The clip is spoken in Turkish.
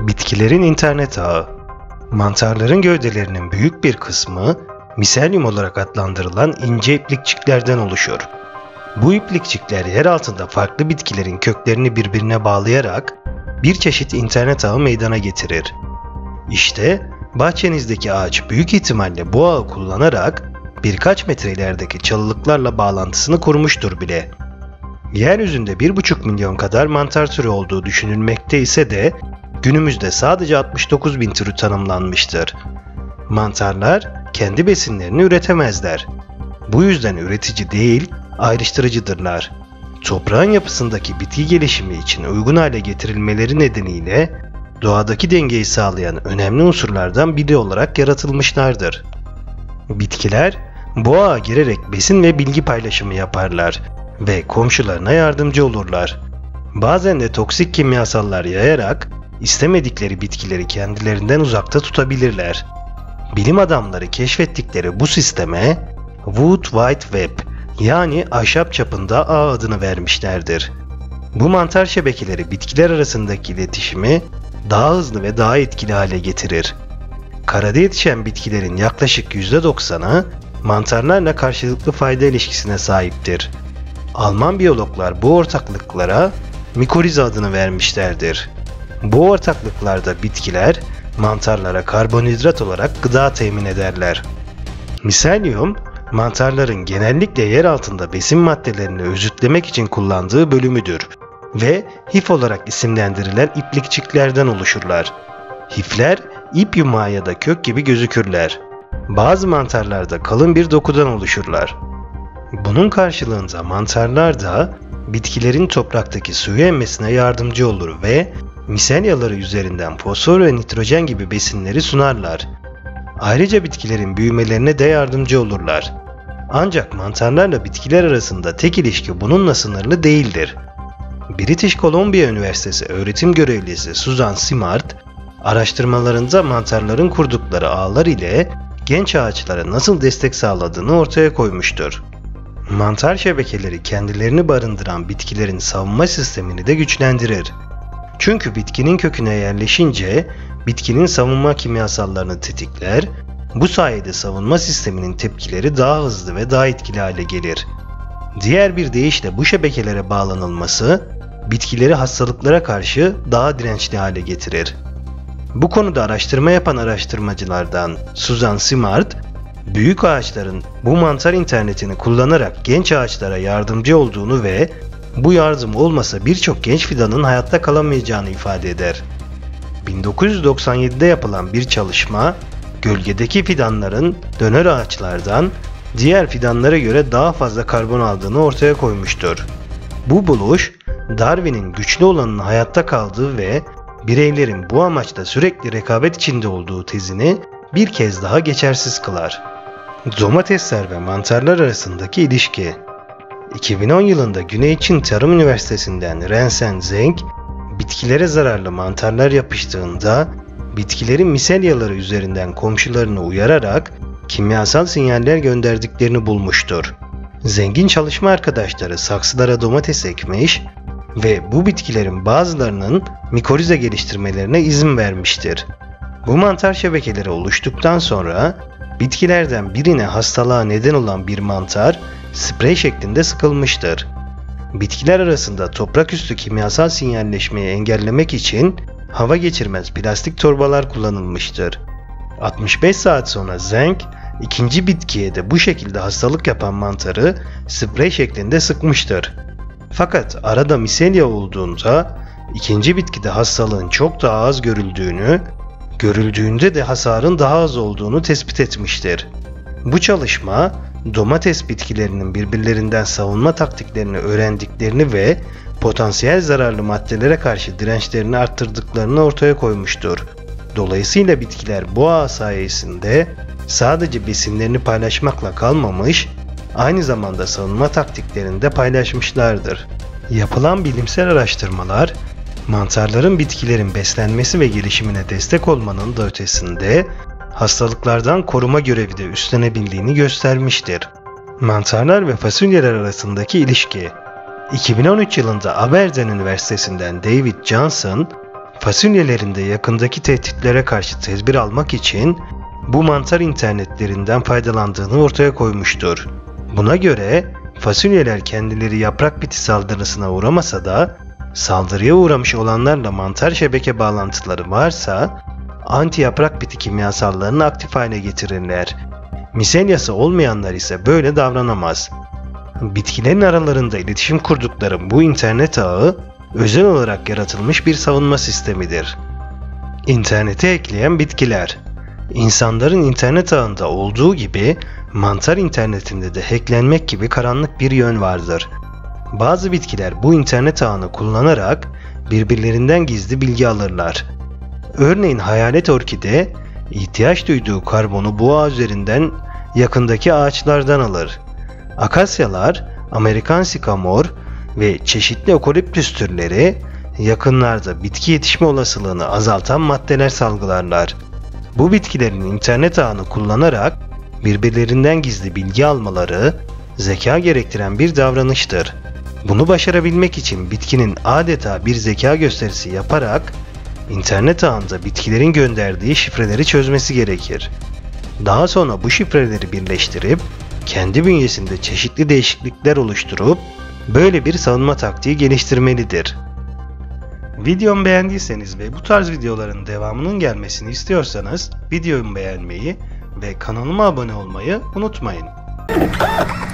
Bitkilerin internet ağı. Mantarların gövdelerinin büyük bir kısmı miselyum olarak adlandırılan ince iplikçiklerden oluşur. Bu iplikçikler yer altında farklı bitkilerin köklerini birbirine bağlayarak bir çeşit internet ağı meydana getirir. İşte bahçenizdeki ağaç büyük ihtimalle bu ağı kullanarak birkaç metre ilerideki çalılıklarla bağlantısını kurmuştur bile. Yeryüzünde 1,5 milyon kadar mantar türü olduğu düşünülmekte ise de günümüzde sadece 69 bin türü tanımlanmıştır. Mantarlar kendi besinlerini üretemezler. Bu yüzden üretici değil, ayrıştırıcıdırlar. Toprağın yapısındaki bitki gelişimi için uygun hale getirilmeleri nedeniyle doğadaki dengeyi sağlayan önemli unsurlardan biri olarak yaratılmışlardır. Bitkiler bu ağa girerek besin ve bilgi paylaşımı yaparlar ve komşularına yardımcı olurlar. Bazen de toksik kimyasallar yayarak istemedikleri bitkileri kendilerinden uzakta tutabilirler. Bilim adamları keşfettikleri bu sisteme Wood Wide Web yani ahşap çapında ağ adını vermişlerdir. Bu mantar şebekeleri bitkiler arasındaki iletişimi daha hızlı ve daha etkili hale getirir. Karada yetişen bitkilerin yaklaşık %90'ı mantarlarla karşılıklı fayda ilişkisine sahiptir. Alman biyologlar bu ortaklıklara mikoriza adını vermişlerdir. Bu ortaklıklarda bitkiler mantarlara karbonhidrat olarak gıda temin ederler. Miselyum, mantarların genellikle yer altında besin maddelerini özütlemek için kullandığı bölümüdür ve hif olarak isimlendirilen iplikçiklerden oluşurlar. Hifler ip yumağı ya da kök gibi gözükürler. Bazı mantarlarda kalın bir dokudan oluşurlar. Bunun karşılığında mantarlar da bitkilerin topraktaki suyu emmesine yardımcı olur ve miselyaları üzerinden fosfor ve nitrojen gibi besinleri sunarlar. Ayrıca bitkilerin büyümelerine de yardımcı olurlar. Ancak mantarlarla bitkiler arasında tek ilişki bununla sınırlı değildir. British Columbia Üniversitesi öğretim görevlisi Susan Simard, araştırmalarında mantarların kurdukları ağlar ile genç ağaçlara nasıl destek sağladığını ortaya koymuştur. Mantar şebekeleri kendilerini barındıran bitkilerin savunma sistemini de güçlendirir. Çünkü bitkinin köküne yerleşince bitkinin savunma kimyasallarını tetikler, bu sayede savunma sisteminin tepkileri daha hızlı ve daha etkili hale gelir. Diğer bir deyişle bu şebekelere bağlanılması bitkileri hastalıklara karşı daha dirençli hale getirir. Bu konuda araştırma yapan araştırmacılardan Susan Simard, büyük ağaçların bu mantar internetini kullanarak genç ağaçlara yardımcı olduğunu ve bu yardım olmasa birçok genç fidanın hayatta kalamayacağını ifade eder. 1997'de yapılan bir çalışma, gölgedeki fidanların döner ağaçlardan diğer fidanlara göre daha fazla karbon aldığını ortaya koymuştur. Bu buluş, Darwin'in güçlü olanın hayatta kaldığı ve bireylerin bu amaçla sürekli rekabet içinde olduğu tezini bir kez daha geçersiz kılar. Domatesler ve mantarlar arasındaki ilişki. 2010 yılında Güney Çin Tarım Üniversitesi'nden Rensen Zheng, bitkilere zararlı mantarlar yapıştığında bitkilerin miselyaları üzerinden komşularını uyararak kimyasal sinyaller gönderdiklerini bulmuştur. Zengin çalışma arkadaşları saksılara domates ekmiş ve bu bitkilerin bazılarının mikoriza geliştirmelerine izin vermiştir. Bu mantar şebekeleri oluştuktan sonra bitkilerden birine hastalığa neden olan bir mantar sprey şeklinde sıkılmıştır. Bitkiler arasında toprak üstü kimyasal sinyalleşmeyi engellemek için hava geçirmez plastik torbalar kullanılmıştır. 65 saat sonra Zheng, ikinci bitkiye de bu şekilde hastalık yapan mantarı sprey şeklinde sıkmıştır. Fakat arada miselya olduğunda ikinci bitkide hastalığın çok daha az görüldüğünde de hasarın daha az olduğunu tespit etmiştir. Bu çalışma, domates bitkilerinin birbirlerinden savunma taktiklerini öğrendiklerini ve potansiyel zararlı maddelere karşı dirençlerini arttırdıklarını ortaya koymuştur. Dolayısıyla bitkiler bu ağ sayesinde sadece besinlerini paylaşmakla kalmamış, aynı zamanda savunma taktiklerini de paylaşmışlardır. Yapılan bilimsel araştırmalar, mantarların bitkilerin beslenmesi ve gelişimine destek olmanın da ötesinde hastalıklardan koruma görevi de üstlenebildiğini göstermiştir. Mantarlar ve fasulyeler arasındaki ilişki. 2013 yılında Aberdeen Üniversitesi'nden David Johnson, fasulyelerinde yakındaki tehditlere karşı tedbir almak için bu mantar internetlerinden faydalandığını ortaya koymuştur. Buna göre fasulyeler kendileri yaprak biti saldırısına uğramasa da saldırıya uğramış olanlarla mantar şebeke bağlantıları varsa anti yaprak biti kimyasallarını aktif hale getirirler. Miselyası olmayanlar ise böyle davranamaz. Bitkilerin aralarında iletişim kurdukları bu internet ağı özel olarak yaratılmış bir savunma sistemidir. İnternete ekleyen bitkiler. İnsanların internet ağında olduğu gibi mantar internetinde de hacklenmek gibi karanlık bir yön vardır. Bazı bitkiler bu internet ağını kullanarak birbirlerinden gizli bilgi alırlar. Örneğin hayalet orkide ihtiyaç duyduğu karbonu bu ağ üzerinden yakındaki ağaçlardan alır. Akasyalar, Amerikan sikamor ve çeşitli okaliptüs türleri yakınlarda bitki yetişme olasılığını azaltan maddeler salgılarlar. Bu bitkilerin internet ağını kullanarak birbirlerinden gizli bilgi almaları zeka gerektiren bir davranıştır. Bunu başarabilmek için bitkinin adeta bir zeka gösterisi yaparak internet ağında bitkilerin gönderdiği şifreleri çözmesi gerekir. Daha sonra bu şifreleri birleştirip kendi bünyesinde çeşitli değişiklikler oluşturup böyle bir savunma taktiği geliştirmelidir. Videomu beğendiyseniz ve bu tarz videoların devamının gelmesini istiyorsanız videomu beğenmeyi ve kanalıma abone olmayı unutmayın.